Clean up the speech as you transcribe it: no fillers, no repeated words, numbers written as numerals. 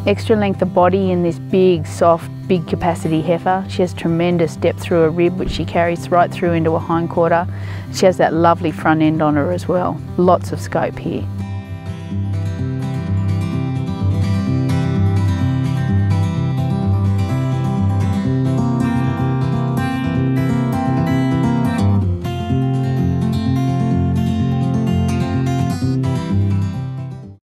Extra length of body in this big, soft, big capacity heifer. She has tremendous depth through her rib, which she carries right through into her hindquarter. She has that lovely front end on her as well. Lots of scope here.